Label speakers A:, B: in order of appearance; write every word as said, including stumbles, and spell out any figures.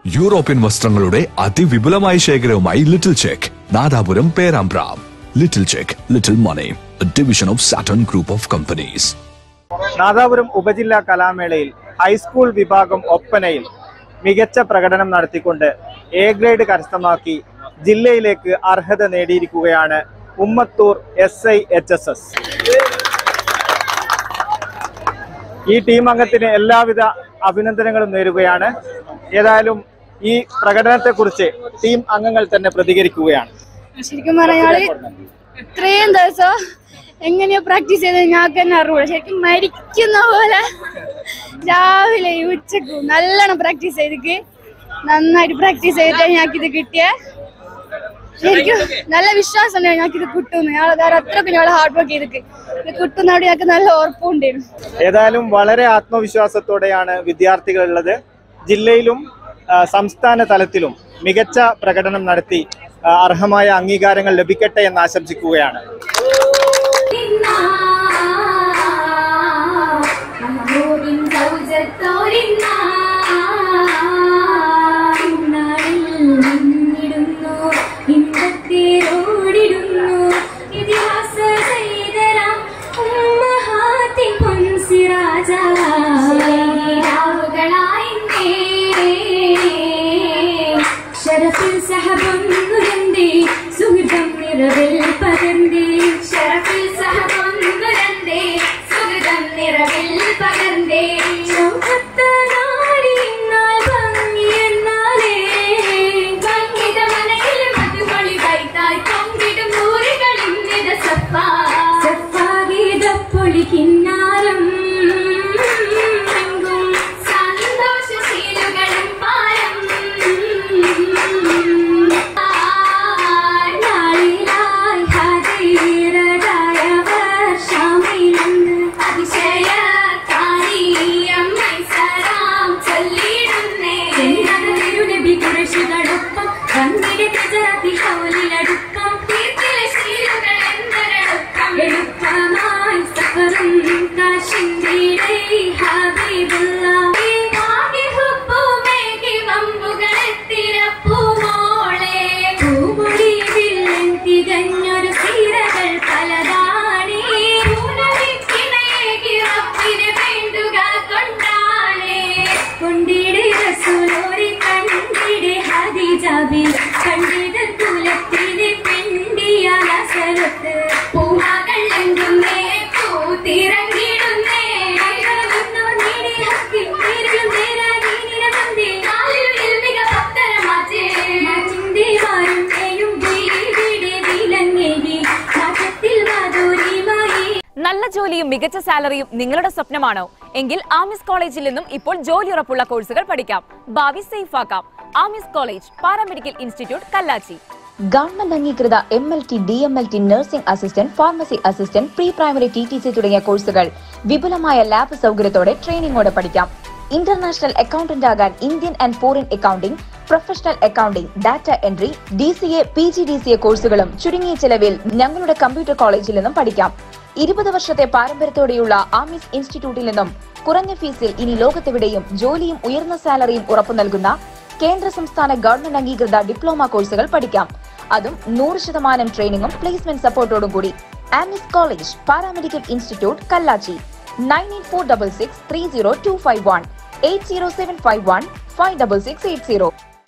A: European വസ്ത്രങ്ങളുടെ അതിവിപുലമായ ശേഖരവുമായി little check, Nadapuram, Perambra. Little check, little മണി, a division of Saturn Group of Companies.
B: Nadapuram ഉപജില്ലാ കലാമേളയിൽ ഹൈസ്കൂൾ വിഭാഗം ഒപ്പനയിൽ മികച്ച പ്രകടനം നടത്തിക്കൊണ്ട് എ ഗ്രേഡ് കരസ്ഥമാക്കി ജില്ലയിലേക്ക് അർഹത നേടിയിരിക്കുകയാണ് Ummathur S I H S S. ഈ ടീം അംഗത്തിന് എല്ലാവിധ അഭിനന്ദനങ്ങളും നേരുകയാണ്. ഏതായാലും ഈ പ്രകടനത്തെക്കുറിച്ച് ടീം അംഗങ്ങൾ തന്നെ പ്രതികരിക്കുകയാണ്.
C: ശരിക്കും പറഞ്ഞാല് ഇത്രയും ദിവസം എങ്ങനെയോ പ്രാക്ടീസ് ചെയ്ത് ഞങ്ങൾക്ക് തന്നെ അറിവുള്ളൂ. ശരിക്കും മരിക്കുന്ന പോലെ രാവിലെ ഉച്ചക്കും നല്ലോണം പ്രാക്ടീസ് ചെയ്തിട്ട് നന്നായിട്ട് പ്രാക്ടീസ് ചെയ്തിട്ട് ഞങ്ങൾക്ക് ഇത് കിട്ടിയ ശരിക്കും നല്ല വിശ്വാസം ഉണ്ട് ഞങ്ങൾക്ക് ഇത് കിട്ടുമെന്ന്. ഞങ്ങൾ വേറെ അത്രയൊക്കെ ഞങ്ങൾ ഹാർഡ് വർക്ക് ചെയ്തിട്ട് ഇത് കിട്ടുന്നതോടെ ഞങ്ങൾക്ക് നല്ല ഉറപ്പുണ്ടായിരുന്നു.
B: ഏതായാലും വളരെ ആത്മവിശ്വാസത്തോടെയാണ് വിദ്യാർത്ഥികൾ ഉള്ളത്. ജില്ലയിലും സംസ്ഥാന തലത്തിലും മികച്ച പ്രകടനം നടത്തി അർഹമായ അംഗീകാരങ്ങൾ ലഭിക്കട്ടെ എന്ന് ആശംസിക്കുകയാണ്.
D: നല്ല ജോലിയും മികച്ച സാലറിയും നിങ്ങളുടെ സ്വപ്നമാണോ? എങ്കിൽ ആമിസ് കോളേജിൽ നിന്നും ഇപ്പോൾ ജോലി ഉറപ്പുള്ള കോഴ്സുകൾ പഠിക്കാം. ഭാവി സേഫ് ആക്കാം. Aamis college, paramedical institute, Kallachi.
E: Government അംഗീകൃത M L T, D M L T, nursing assistant, pharmacy assistant, pre primary T T C തുടങ്ങിയ കോഴ്സുകൾ വിപുലമായ ലാബ് സൗകര്യത്തോടെ ട്രെയിനിങ്ങോടെ പഠിക്കാം. ഇന്റർനാഷണൽ അക്കൗണ്ടന്റ് ആകാൻ Indian and foreign accounting, professional accounting, data entry, D C A, P G D C A കോഴ്സുകളും ചുരുങ്ങിയ ചെലവിൽ ഞങ്ങളുടെ കമ്പ്യൂട്ടർ കോളേജിൽ നിന്നും പഠിക്കാം. ഇരുപത് വർഷത്തെ പാരമ്പര്യത്തോടെയുള്ള ആമിസ് ഇൻസ്റ്റിറ്റ്യൂട്ടിൽ നിന്നും കുറഞ്ഞ ഫീസിൽ ഇനി ലോകത്തെവിടെയും ജോലിയും ഉയർന്ന സാലറിയും ഉറപ്പു നൽകുന്ന കേന്ദ്ര സംസ്ഥാന ഗവൺമെന്റ് അംഗീകൃത ഡിപ്ലോമ കോഴ്സുകൾ പഠിക്കാം. അതും നൂറ് ശതമാനം ട്രെയിനിങ്ങും പ്ലേസ്മെന്റ് സപ്പോർട്ടോടും കൂടി. Aamis college, paramedical institute, Kallachi. Nine eight four six six three zero two five one, eight zero seven five one, five six six eight zero.